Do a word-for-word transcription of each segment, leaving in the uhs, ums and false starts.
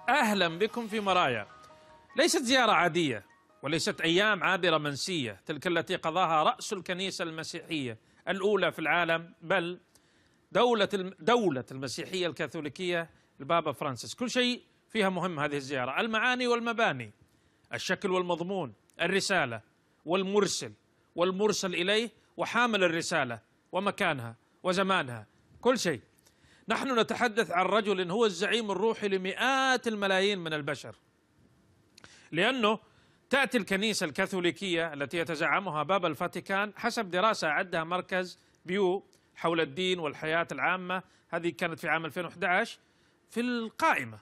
أهلا بكم في مرايا. ليست زيارة عادية وليست أيام عابرة منسية تلك التي قضاها رأس الكنيسة المسيحية الأولى في العالم، بل دولة دولة المسيحية الكاثوليكية البابا فرانسيس. كل شيء فيها مهم هذه الزيارة، المعاني والمباني، الشكل والمضمون، الرسالة والمرسل والمرسل إليه وحامل الرسالة ومكانها وزمانها، كل شيء. نحن نتحدث عن رجل هو الزعيم الروحي لمئات الملايين من البشر، لأنه تأتي الكنيسة الكاثوليكية التي يتزعمها بابا الفاتيكان حسب دراسة أعدها مركز بيو حول الدين والحياة العامة، هذه كانت في عام ألفين وأحد عشر، في القائمة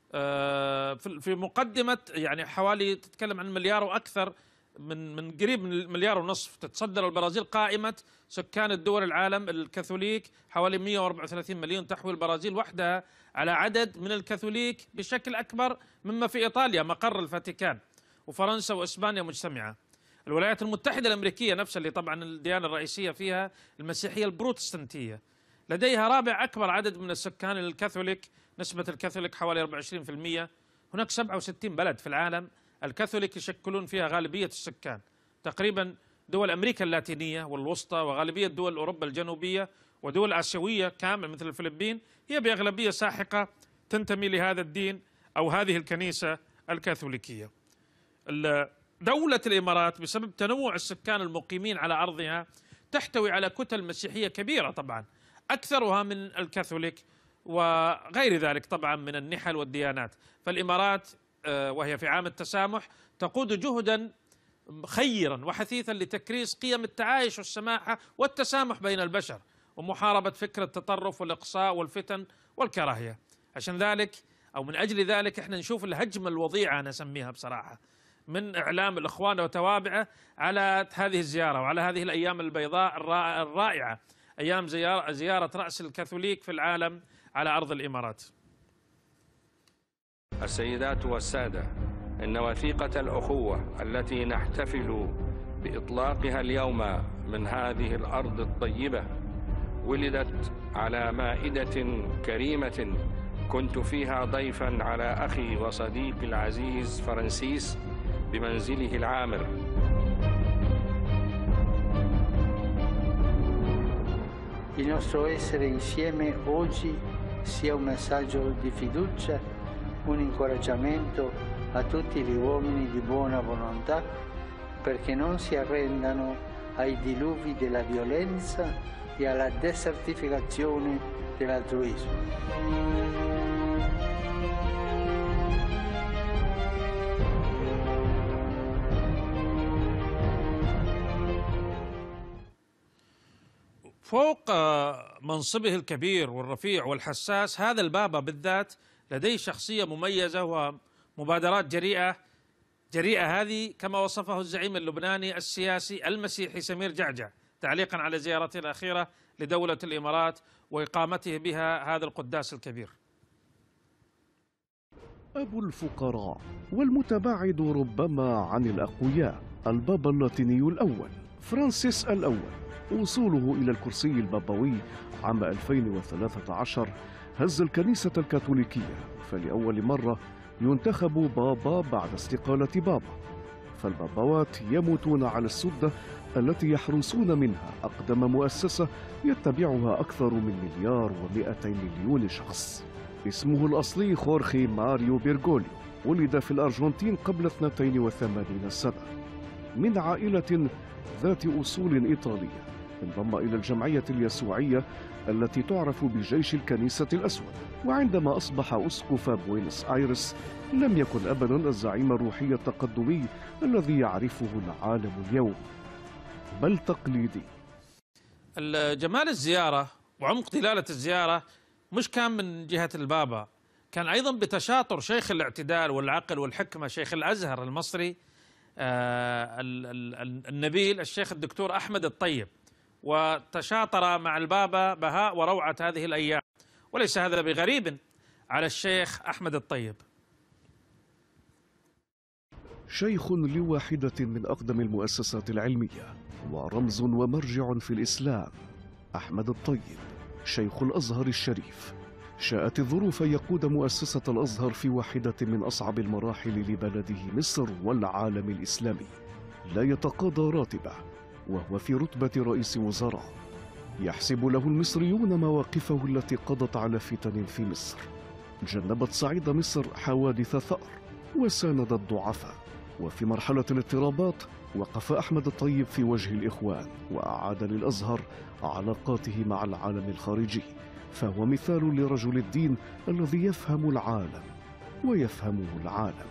في مقدمة، يعني حوالي تتكلم عن مليار وأكثر، من من قريب من مليار ونصف. تتصدر البرازيل قائمة سكان الدول العالم الكاثوليك، حوالي مئة وأربعة وثلاثين مليون، تحوي البرازيل وحدها على عدد من الكاثوليك بشكل أكبر مما في إيطاليا مقر الفاتيكان، وفرنسا وإسبانيا مجتمعة. الولايات المتحدة الأمريكية نفسها اللي طبعا الديانة الرئيسية فيها المسيحية البروتستانتية، لديها رابع أكبر عدد من السكان الكاثوليك، نسبة الكاثوليك حوالي أربعة وعشرين بالمئة. هناك سبعة وستين بلد في العالم الكاثوليك يشكلون فيها غالبية السكان، تقريبا دول أمريكا اللاتينية والوسطى وغالبية دول أوروبا الجنوبية ودول آسيوية كامل مثل الفلبين هي بأغلبية ساحقة تنتمي لهذا الدين أو هذه الكنيسة الكاثوليكية. دولة الإمارات بسبب تنوع السكان المقيمين على أرضها تحتوي على كتل مسيحية كبيرة، طبعا أكثرها من الكاثوليك وغير ذلك طبعا من النحل والديانات. فالإمارات وهي في عام التسامح تقود جهدا خيرا وحثيثا لتكريس قيم التعايش والسماحة والتسامح بين البشر ومحاربة فكرة التطرف والإقصاء والفتن والكراهية. عشان ذلك أو من أجل ذلك احنا نشوف الهجمة الوضيعة أنا أسميها بصراحة من إعلام الإخوان وتوابعه على هذه الزيارة وعلى هذه الأيام البيضاء الرائعة، أيام زيارة, زيارة رأس الكاثوليك في العالم على أرض الإمارات. السيدات والسادة، إن وثيقة الأخوة التي نحتفل بإطلاقها اليوم من هذه الأرض الطيبة ولدت على مائدة كريمة كنت فيها ضيفا على أخي وصديقي العزيز فرانسيس بمنزله العامر. Il nostro essere insieme oggi sia un messaggio di fiducia, un incoraggiamento a tutti gli uomini di buona volontà perché non si arrendano ai diluvi della violenza e alla desertificazione dell'altruismo. فوق منصبه الكبير والرفيع والحساس، هذا البابا بالذات لديه شخصية مميزة ومبادرات جريئة جريئة هذه كما وصفه الزعيم اللبناني السياسي المسيحي سمير جعجع تعليقا على زيارته الأخيرة لدولة الإمارات وإقامته بها هذا القداس الكبير. أبو الفقراء والمتباعد ربما عن الأقوياء، البابا اللاتيني الأول فرانسيس الأول، وصوله إلى الكرسي البابوي عام ألفين وثلاثة عشر هز الكنيسة الكاثوليكية، فلأول مرة ينتخب بابا بعد استقالة بابا. فالبابوات يموتون على السدة التي يحرسون منها أقدم مؤسسة يتبعها أكثر من مليار ومئتي مليون شخص. اسمه الأصلي خورخي ماريو بيرغوليو، ولد في الأرجنتين قبل اثنتين وثمانين سنة من عائلة ذات أصول إيطالية. انضم إلى الجمعية اليسوعية التي تعرف بجيش الكنيسة الأسود، وعندما أصبح أسقف بوينس آيرس لم يكن أبدا الزعيم الروحي التقدمي الذي يعرفه العالم اليوم، بل تقليدي. جمال الزيارة وعمق دلالة الزيارة مش كان من جهة البابا، كان أيضا بتشاطر شيخ الاعتدال والعقل والحكمة شيخ الأزهر المصري آه النبيل الشيخ الدكتور أحمد الطيب، وتشاطر مع البابا بهاء وروعة هذه الأيام، وليس هذا بغريب على الشيخ أحمد الطيب. شيخ لواحدة من أقدم المؤسسات العلمية ورمز ومرجع في الإسلام، أحمد الطيب شيخ الأزهر الشريف، شاءت الظروف أن يقود مؤسسة الأزهر في واحدة من أصعب المراحل لبلده مصر والعالم الإسلامي. لا يتقاضى راتبه وهو في رتبة رئيس وزراء. يحسب له المصريون مواقفه التي قضت على فتن في مصر، جنبت صعيد مصر حوادث ثأر وساند الضعفاء. وفي مرحلة الاضطرابات وقف أحمد الطيب في وجه الإخوان وأعاد للأزهر علاقاته مع العالم الخارجي، فهو مثال لرجل الدين الذي يفهم العالم ويفهمه العالم.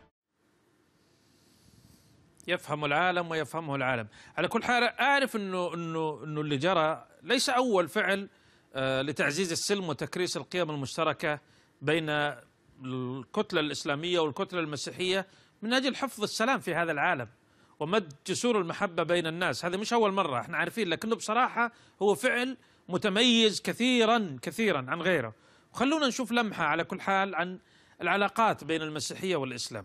يفهم العالم ويفهمه العالم. على كل حال أعرف أنه أنه أنه اللي جرى ليس أول فعل آه لتعزيز السلم وتكريس القيم المشتركة بين الكتلة الإسلامية والكتلة المسيحية من أجل حفظ السلام في هذا العالم ومد جسور المحبة بين الناس. هذا مش أول مرة، احنا عارفين، لكنه بصراحة هو فعل متميز كثيرا كثيرا عن غيره. وخلونا نشوف لمحة على كل حال عن العلاقات بين المسيحية والإسلام.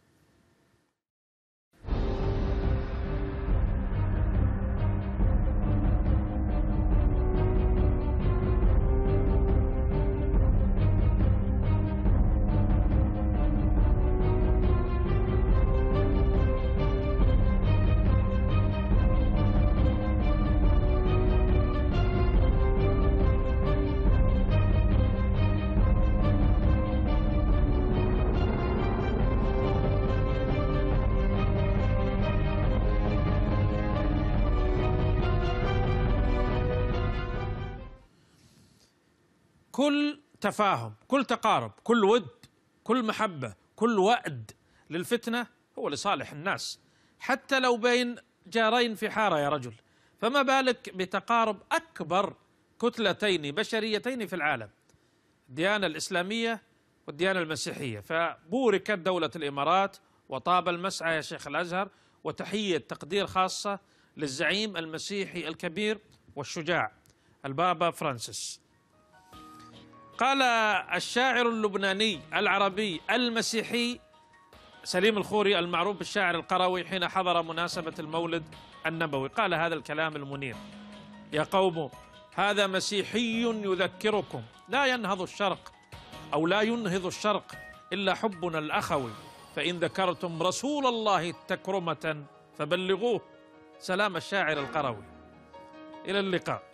كل تفاهم، كل تقارب، كل ود، كل محبة، كل وأد للفتنة هو لصالح الناس، حتى لو بين جارين في حارة يا رجل، فما بالك بتقارب أكبر كتلتين بشريتين في العالم، الديانة الإسلامية والديانة المسيحية. فبوركت دولة الإمارات وطاب المسعى يا شيخ الأزهر، وتحية تقدير خاصة للزعيم المسيحي الكبير والشجاع البابا فرانسيس. قال الشاعر اللبناني العربي المسيحي سليم الخوري المعروف بالشاعر القروي حين حضر مناسبة المولد النبوي، قال هذا الكلام المنير: يا قوم، هذا مسيحي يذكركم لا ينهض الشرق أو لا ينهض الشرق إلا حبنا الأخوي، فإن ذكرتم رسول الله تكرمة فبلغوه. سلام الشاعر القروي. إلى اللقاء.